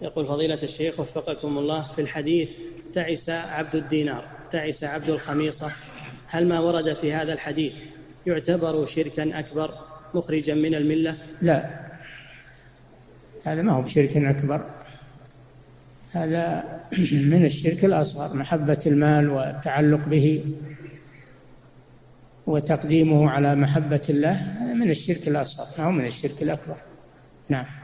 يقول فضيلة الشيخ وفقكم الله، في الحديث تعس عبد الدينار تعس عبد الخميصة، هل ما ورد في هذا الحديث يعتبر شركا أكبر مخرجا من الملة؟ لا، هذا ما هو بشرك أكبر، هذا من الشرك الأصغر، محبة المال والتعلق به وتقديمه على محبة الله، هذا من الشرك الأصغر، ما هو من الشرك الأكبر. نعم.